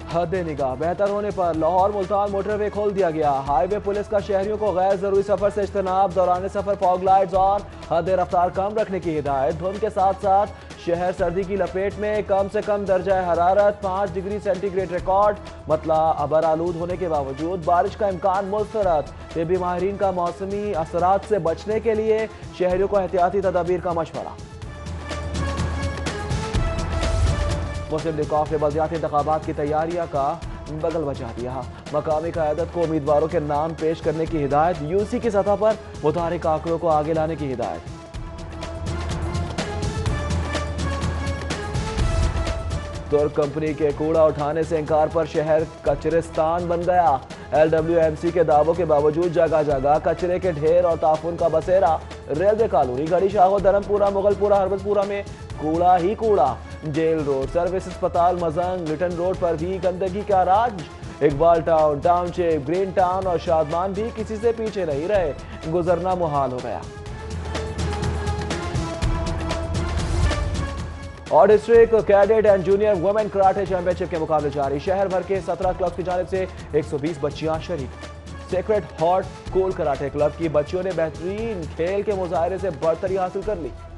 حد نگاہ بہتر ہونے پر لاہور ملتان موٹر وے کھول دیا گیا۔ ہائی وے پولیس کا شہریوں کو غیر ضروری سفر سے اجتناب، دوران سفر فاگ لائٹس اور حد رفتار کم رکھنے کی ہدایت۔ دھند کے ساتھ ساتھ شہر سردی کی لپیٹ میں، کم سے کم درجہ حرارت 5 ڈگری سینٹی گریڈ ریکارڈ۔ مطلع ابر آلود ہونے کے باوجود بارش کا امکان مسترد۔ طبی ماہرین کا موسمی اثرات سے بچنے کے لیے شہریوں کو احتیاطی تدابیر کا مشورہ۔ مسلم لیگ نے بلدیاتی انتخابات کی تیاریاں کا بغل بجا دیا۔ مقامی قیادت کو امیدواروں کے نام پیش کرنے کی ہدایت۔ یو سی کی سطح پر متحرک آنکڑوں کو آگے لانے کی ہدایت۔ ترک کمپنی کے کوڑا اٹھانے سے انکار پر شہر کچرستان بن گیا۔ LWMC کے دعووں کے باوجود جگہ جگہ کچرے کے ڈھیر اور تعفن کا بسیرا۔ ریلوے کالونی، گھڑی شاہو، دھرم پورہ، مغل پورہ، ہربت پورہ میں کوڑا ہی کوڑا۔ جیل روڈ، سروس اسپتال، مزنگ، لٹن روڈ پر بھی گندگی کا راج۔ Iqbal Town, Township, Green Town اور شادمان بھی کسی سے پیچھے نہیں رہے۔ گزرنا محال ہو گیا۔ اور district cadet and junior women karate championship کے مقابلے جاری۔ شہر بھر کے 17 کلبز کی جانب سے 120 بچیاں شریک۔ Secret heart cool karate club کی بچیوں نے بہترین کھیل کے مظاہرے سے برتری حاصل کر لی۔